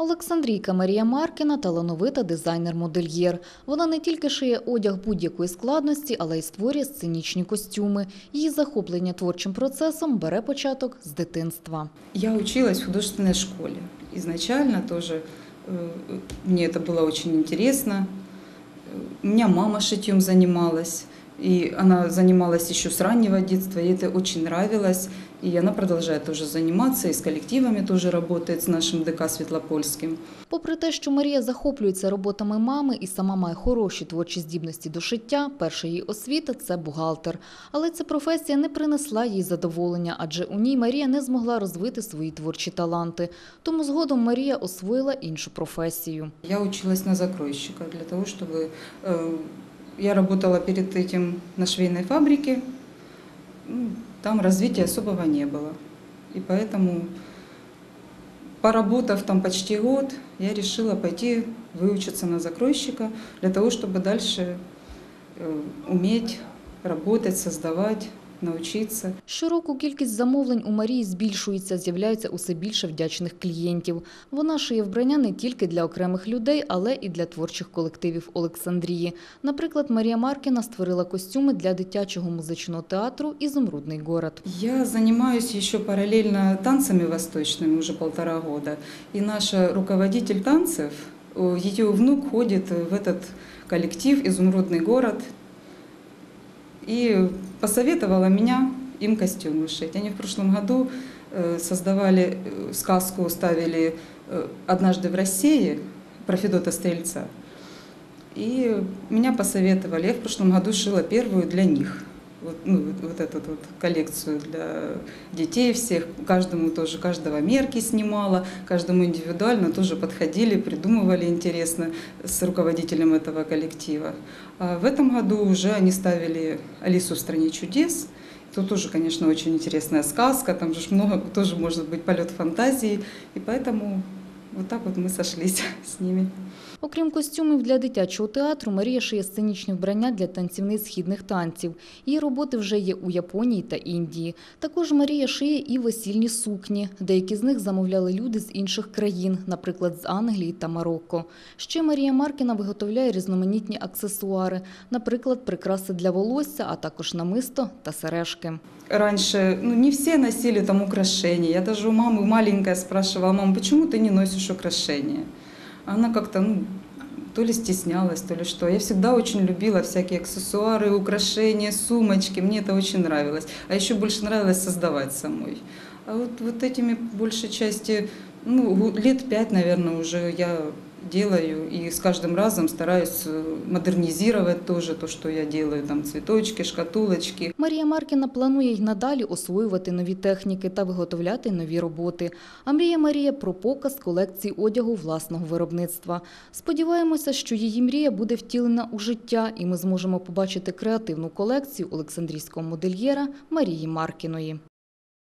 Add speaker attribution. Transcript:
Speaker 1: Олександрійка Марія Маркіна – талановита дизайнер-модельєр. Вона не тільки шиє одяг будь-якої складності, але й створює сценічні костюми. Її захоплення творчим процесом бере початок з дитинства.
Speaker 2: Я училась в художественной школе. Изначально тоже мне это было очень интересно. У меня мама шитьем занималась. И она занималась еще с раннего детства, ей это очень нравилось. И она продолжает тоже заниматься, и с коллективами тоже работает, с нашим ДК Світлопольським.
Speaker 1: Попри те, що Марія захоплюється роботами мами і сама має хороші творчі здібності до шиття, перша її освіта – це бухгалтер. Але ця професія не принесла їй задоволення, адже у ній Марія не змогла розвити свої творчі таланти. Тому згодом Марія освоїла іншу професію.
Speaker 2: Я училась на закройщика для того, чтобы... Я работала перед этим на швейной фабрике, там развития особого не было. И поэтому, поработав там почти год, я решила пойти выучиться на закройщика для того, чтобы дальше уметь работать, создавать, навчитися.
Speaker 1: Щороку кількість замовлень у Марії збільшується, з'являється усе більше вдячних клієнтів. Вона шиє вбрання не тільки для окремих людей, але і для творчих колективів Олександрії. Наприклад, Марія Маркіна створила костюми для дитячого музичного театру «Изумрудный город».
Speaker 2: Я занимаюсь еще параллельно танцами восточными уже 1,5 года. И наша руководитель танцев, ее внук ходит в этот коллектив «Изумрудный город». И посоветовала меня им костюмы шить. Они в прошлом году создавали сказку, ставили «Однажды в России» про Федота Стрельца. И меня посоветовали. Я в прошлом году шила первую для них. Вот эту вот коллекцию для детей всех. Каждому тоже, каждого мерки снимала, каждому индивидуально тоже подходили, придумывали интересно с руководителем этого коллектива. А в этом году уже они ставили «Алису в стране чудес». Тут тоже, конечно, очень интересная сказка, там же много, тоже может быть полет фантазии. И поэтому вот так вот мы сошлись с ними.
Speaker 1: Окрім костюмів для дитячого театру, Марія шиє сценічні вбрання для танцівниць східних танців. Її роботи вже є у Японії та Індії. Також Марія шиє і весільні сукні. Деякі з них замовляли люди з інших країн, наприклад, з Англії та Марокко. Ще Марія Маркіна виготовляє різноманітні аксесуари, наприклад, прикраси для волосся, а також намисто та сережки.
Speaker 2: Раньше не все носили там украшения. Я даже у мамы маленькая спрашивала: «Мама, почему ты не носишь украшения?» Она как-то, то ли стеснялась, то ли что. Я всегда очень любила всякие аксессуары, украшения, сумочки. Мне это очень нравилось. А еще больше нравилось создавать самой. А вот этими большей части, лет 5, наверное, уже я делаю. И с каждым разом стараюсь модернизировать тоже то, что я делаю. Там цветочки, шкатулочки.
Speaker 1: Марія Маркіна планує й надалі освоювати нові техніки та виготовляти нові роботи. А мріє Марія про показ колекції одягу власного виробництва. Сподіваємося, що її мрія буде втілена у життя і ми зможемо побачити креативну колекцію олександрійського модельєра Марії Маркіної.